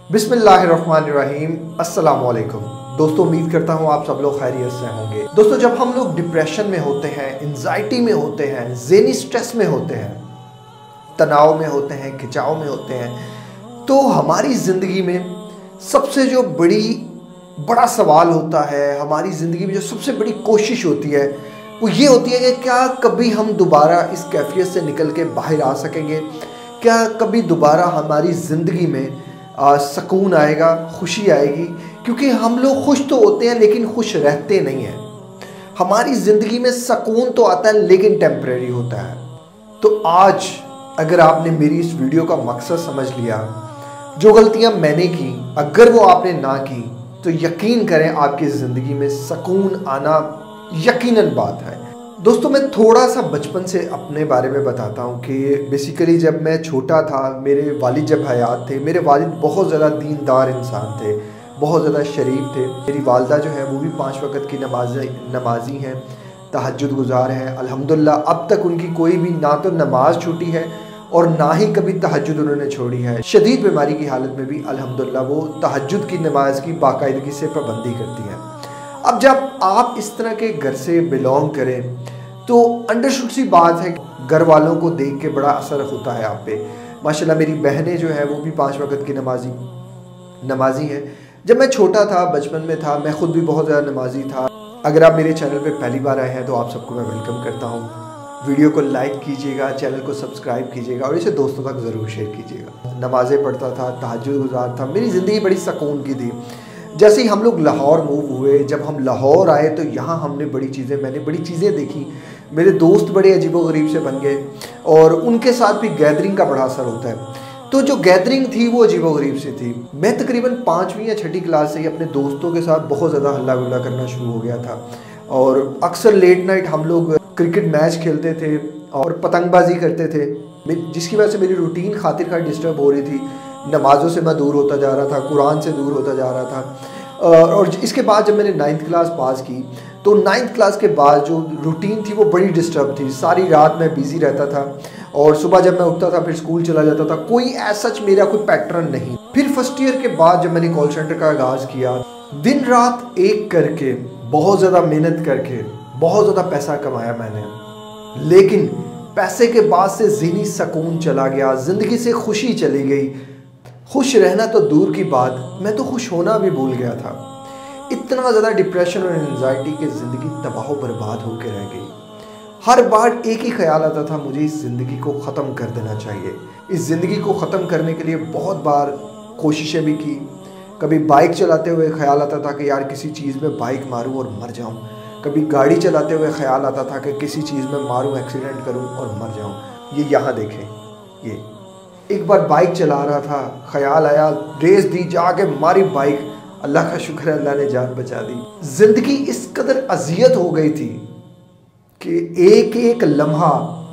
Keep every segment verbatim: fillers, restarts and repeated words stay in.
बिस्मिल्लाहिर्रहमानिर्रहीम। अस्सलाम अलैकुम दोस्तों, उम्मीद करता हूँ आप सब लोग खैरियत से होंगे। दोस्तों, जब हम लोग डिप्रेशन में होते हैं, एंजाइटी में होते हैं, ज़हनी स्ट्रेस में होते हैं, तनाव में होते हैं, खिंचाव में होते हैं, तो हमारी ज़िंदगी में सबसे जो बड़ी बड़ा सवाल होता है, हमारी ज़िंदगी में जो सबसे बड़ी कोशिश होती है वो ये होती है कि क्या कभी हम दोबारा इस कैफियत से निकल के बाहर आ सकेंगे, क्या कभी दोबारा हमारी ज़िंदगी में आ, सुकून आएगा, खुशी आएगी। क्योंकि हम लोग खुश तो होते हैं लेकिन खुश रहते नहीं हैं। हमारी ज़िंदगी में सुकून तो आता है लेकिन टेम्परेरी होता है। तो आज अगर आपने मेरी इस वीडियो का मकसद समझ लिया, जो गलतियां मैंने की अगर वो आपने ना की, तो यकीन करें आपकी ज़िंदगी में सुकून आना यकीनन बात है। दोस्तों, मैं थोड़ा सा बचपन से अपने बारे में बताता हूँ कि बेसिकली जब मैं छोटा था, मेरे वालिद जब हयात थे, मेरे वालिद बहुत ज़्यादा दीनदार इंसान थे, बहुत ज़्यादा शरीफ थे। मेरी वालदा जो है वो भी पाँच वक़्त की नमाज़ी नमाजी हैं, तहज्जुद गुज़ार हैं। अल्हम्दुलिल्लाह अब तक उनकी कोई भी ना तो नमाज छूटी है और ना ही कभी तहज्जुद उन्होंने छोड़ी है। शदीद बीमारी की हालत में भी अल्हम्दुलिल्लाह वो तहज्जुद की नमाज की बाकायदगी से पाबंदी करती हैं। अब जब आप इस तरह के घर से बिलोंग करें तो अंडरस्टूड सी बात है, घर वालों को देख के बड़ा असर होता है आप पे। माशाल्लाह मेरी बहनें जो है वो भी पाँच वक़्त की नमाजी नमाजी हैं। जब मैं छोटा था, बचपन में था, मैं ख़ुद भी बहुत ज़्यादा नमाजी था। अगर आप मेरे चैनल पे पहली बार आए हैं तो आप सबको मैं वेलकम करता हूँ। वीडियो को लाइक कीजिएगा, चैनल को सब्सक्राइब कीजिएगा और इसे दोस्तों तक ज़रूर शेयर कीजिएगा। नमाज़ें पढ़ता था, तहज्जुद गुज़ार था, मेरी ज़िंदगी बड़ी सुकून की थी। जैसे ही हम लोग लाहौर मूव हुए, जब हम लाहौर आए तो यहाँ हमने बड़ी चीज़ें मैंने बड़ी चीज़ें देखी। मेरे दोस्त बड़े अजीबोगरीब से बन गए और उनके साथ भी गैदरिंग का बड़ा असर होता है। तो जो गैदरिंग थी वो अजीबोगरीब से थी। मैं तकरीबन पाँचवीं या छठी क्लास से ही अपने दोस्तों के साथ बहुत ज़्यादा हल्ला गुल्ला करना शुरू हो गया था और अक्सर लेट नाइट हम लोग क्रिकेट मैच खेलते थे और पतंगबाजी करते थे, जिसकी वजह से मेरी रूटीन खातिर खा डिस्टर्ब हो रही थी। नमाज़ों से मैं दूर होता जा रहा था, कुरान से दूर होता जा रहा था। और इसके बाद जब मैंने नाइन्थ क्लास पास की तो नाइन्थ क्लास के बाद जो रूटीन थी वो बड़ी डिस्टर्ब थी। सारी रात मैं बिज़ी रहता था और सुबह जब मैं उठता था फिर स्कूल चला जाता था। कोई ऐसा मेरा कोई पैटर्न नहीं। फिर फर्स्ट ईयर के बाद जब मैंने कॉल सेंटर का आगाज़ किया, दिन रात एक करके बहुत ज़्यादा मेहनत करके बहुत ज़्यादा पैसा कमाया मैंने, लेकिन पैसे के बाद से ज़हनी सुकून चला गया, ज़िंदगी से खुशी चली गई। खुश रहना तो दूर की बात, मैं तो खुश होना भी भूल गया था। इतना ज़्यादा डिप्रेशन और एंजाइटी की ज़िंदगी तबाह बर्बाद होकर रह गई। हर बार एक ही ख्याल आता था, मुझे इस ज़िंदगी को ख़त्म कर देना चाहिए। इस ज़िंदगी को ख़त्म करने के लिए बहुत बार कोशिशें भी की। कभी बाइक चलाते हुए ख्याल आता था कि यार किसी चीज़ में बाइक मारूं और मर जाऊं। कभी गाड़ी चलाते हुए ख्याल आता था कि किसी चीज़ में मारूं, एक्सीडेंट करूं और मर जाऊं। ये यहाँ देखें, ये एक बार बाइक चला रहा था, ख्याल आया, रेस दी, जाके मारी बाइक, अल्लाह का शुक्र है अल्लाह ने जान बचा दी। ज़िंदगी इस कदर अजियत हो गई थी कि एक एक लम्हा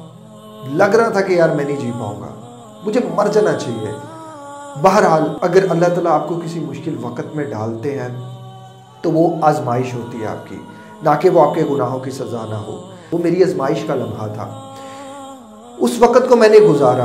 लग रहा था कि यार मैं नहीं जी पाऊंगा, मुझे मर जाना चाहिए। बहरहाल अगर अल्लाह ताला आपको किसी मुश्किल वक़्त में डालते हैं तो वो आजमाइश होती है आपकी, ना कि वो आपके गुनाहों की सज़ा ना हो। वो मेरी आजमाइश का लम्हा था, उस वक़्त को मैंने गुजारा।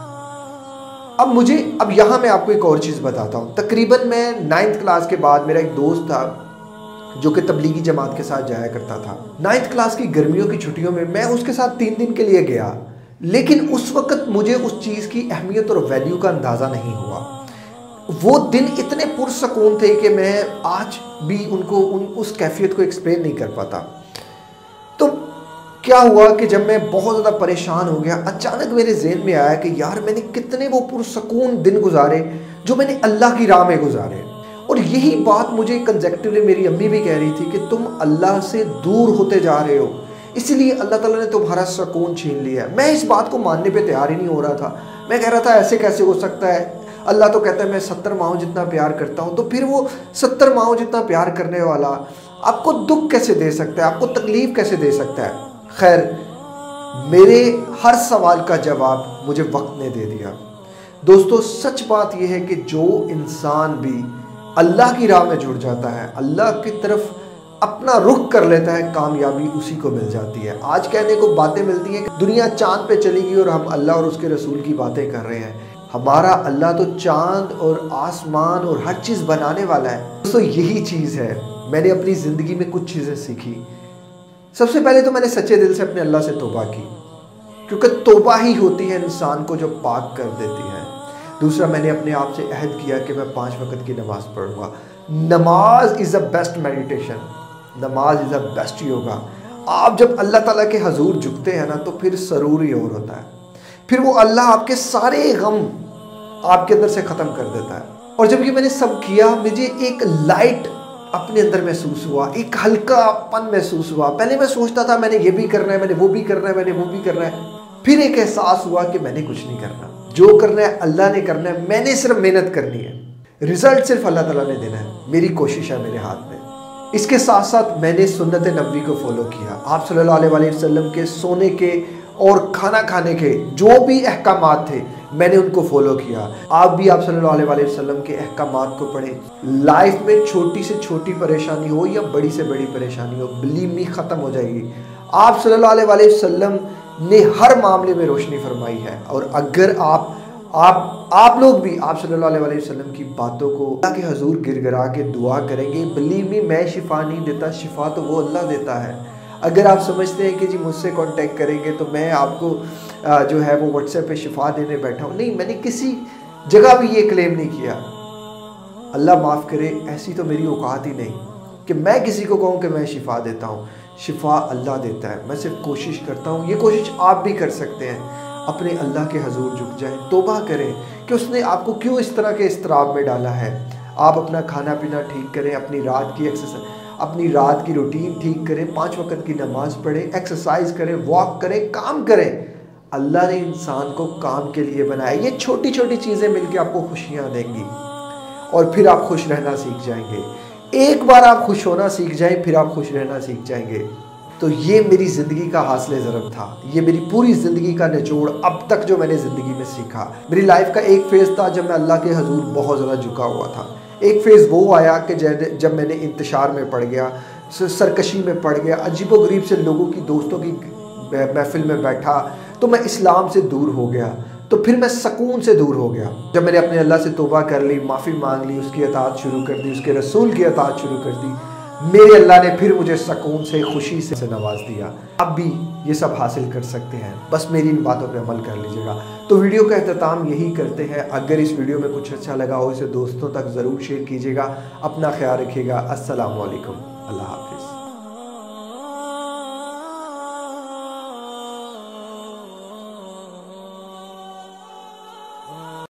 अब मुझे अब यहाँ मैं आपको एक और चीज़ बताता हूँ। तकरीबन मैं नाइन्थ क्लास के बाद मेरा एक दोस्त था जो कि तबलीगी जमात के साथ जाया करता था। नाइन्थ क्लास की गर्मियों की छुट्टियों में मैं उसके साथ तीन दिन के लिए गया, लेकिन उस वक़्त मुझे उस चीज़ की अहमियत और वैल्यू का अंदाज़ा नहीं हुआ। वो दिन इतने पुरसकून थे कि मैं आज भी उनको उन उस कैफियत को एक्सप्लेन नहीं कर पाता। तो क्या हुआ कि जब मैं बहुत ज़्यादा परेशान हो गया, अचानक मेरे जहन में आया कि यार मैंने कितने वो पुरसकून दिन गुजारे जो मैंने अल्लाह की राह में गुजारे। और यही बात मुझे कंसेक्टिवली मेरी अम्मी भी कह रही थी कि तुम अल्लाह से दूर होते जा रहे हो, इसलिए अल्लाह ताला ने तुम्हारा सुकून छीन लिया। मैं इस बात को मानने पे तैयार ही नहीं हो रहा था। मैं कह रहा था ऐसे कैसे हो सकता है, अल्लाह तो कहता है मैं सत्तर माहों जितना प्यार करता हूँ, तो फिर वो सत्तर माहों जितना प्यार करने वाला आपको दुख कैसे दे सकता है, आपको तकलीफ़ कैसे दे सकता है। खैर, मेरे हर सवाल का जवाब मुझे वक्त ने दे दिया। दोस्तों, सच बात यह है कि जो इंसान भी अल्लाह की राह में जुड़ जाता है, अल्लाह की तरफ अपना रुख कर लेता है, कामयाबी उसी को मिल जाती है। आज कहने को बातें मिलती हैं कि दुनिया चांद पे चली गई और हम अल्लाह और उसके रसूल की बातें कर रहे हैं। हमारा अल्लाह तो चांद और आसमान और हर चीज़ बनाने वाला है। दोस्तों यही चीज़ है, मैंने अपनी ज़िंदगी में कुछ चीज़ें सीखी। सबसे पहले तो मैंने सच्चे दिल से अपने अल्लाह से तौबा की, क्योंकि तौबा ही होती है इंसान को जो पाक कर देती है। दूसरा, मैंने अपने आप से अहद किया कि मैं पाँच वक़्त की नमाज़ पढ़ूंगा। नमाज इज़ द बेस्ट मेडिटेशन, नमाज इज़ द बेस्ट योगा। आप जब अल्लाह ताला के हजूर झुकते हैं ना, तो फिर सरूर ही और होता है, फिर वो अल्लाह आपके सारे गम आपके अंदर से ख़त्म कर देता है। और जब ये मैंने सब किया, मुझे एक लाइट अपने अंदर महसूस हुआ, एक हल्कापन महसूस हुआ। पहले मैं सोचता था मैंने ये भी करना है, मैंने वो भी करना है, मैंने वो भी करना है। फिर एक एहसास हुआ कि मैंने कुछ नहीं करना, जो करना है अल्लाह ने करना है, मैंने सिर्फ मेहनत करनी है, रिजल्ट सिर्फ अल्लाह ताला ने देना है, मेरी कोशिश है मेरे हाथ में। इसके साथ साथ मैंने सुन्नत नबवी को फॉलो किया। आप सल्लल्लाहु अलैहि वसल्लम के सोने के और खाना खाने के जो भी अहकामात थे, मैंने उनको फॉलो किया। आप भी आप सल्लल्लाहु अलैहि वसल्लम के अहकामात को पढ़ें। लाइफ में छोटी से छोटी परेशानी हो या बड़ी से बड़ी परेशानी हो, बिलीव मी ख़त्म हो जाएगी। आप सल्लल्लाहु अलैहि वसल्लम ने हर मामले में रोशनी फरमाई है। और अगर आप आप आप लोग भी आप सल्लल्लाहु अलैहि वसल्लम की बातों को अल्लाह के हजूर गिरगिरा के दुआ करेंगे, बिलीव मी, मैं शिफा नहीं देता, शिफा तो वो अल्लाह देता है। अगर आप समझते हैं कि जी मुझसे कांटेक्ट करेंगे तो मैं आपको जो है वो व्हाट्सएप पे शिफा देने बैठा हूँ, नहीं, मैंने किसी जगह भी ये क्लेम नहीं किया। अल्लाह माफ़ करे, ऐसी तो मेरी औकात ही नहीं कि मैं किसी को कहूँ कि मैं शिफा देता हूँ। शिफा अल्लाह देता है, मैं सिर्फ कोशिश करता हूँ। ये कोशिश आप भी कर सकते हैं, अपने अल्लाह के हजूर झुक जाएं, तौबा करें कि उसने आपको क्यों इस तरह के इस्तराब में डाला है। आप अपना खाना पीना ठीक करें, अपनी रात की एक्सरसाइज अपनी रात की रूटीन ठीक करें, पाँच वक़्त की नमाज़ पढ़ें, एक्सरसाइज करें, वॉक करें, काम करें। अल्लाह ने इंसान को काम के लिए बनाया। ये छोटी छोटी चीज़ें मिलकर आपको खुशियाँ देंगी और फिर आप खुश रहना सीख जाएंगे। एक बार आप खुश होना सीख जाएं, फिर आप खुश रहना सीख जाएंगे। तो ये मेरी ज़िंदगी का हासिल ज़रब था, ये मेरी पूरी ज़िंदगी का निचोड़ अब तक जो मैंने ज़िंदगी में सीखा। मेरी लाइफ का एक फेज़ था जब मैं अल्लाह के हजूर बहुत ज़्यादा झुका हुआ था। एक फ़ेज़ वो आया कि जब मैंने इंतशार में पड़ गया, सरकशी में पड़ गया, अजीबोगरीब से लोगों की दोस्तों की महफिल में बैठा, तो मैं इस्लाम से दूर हो गया। तो फिर मैं सुकून से दूर हो गया। जब मैंने अपने अल्लाह से तौबा कर ली, माफ़ी मांग ली, उसकी अताअत शुरू कर दी, उसके रसूल की अताअत शुरू कर दी, मेरे अल्लाह ने फिर मुझे सुकून से, खुशी से नवाज दिया। आप भी ये सब हासिल कर सकते हैं, बस मेरी इन बातों पे अमल कर लीजिएगा। तो वीडियो का अख्ताम यही करते हैं। अगर इस वीडियो में कुछ अच्छा लगा हो, इसे दोस्तों तक ज़रूर शेयर कीजिएगा। अपना ख्याल रखिएगा। अस्सलाम वालेकुम, अल्लाह हाफ़िज़।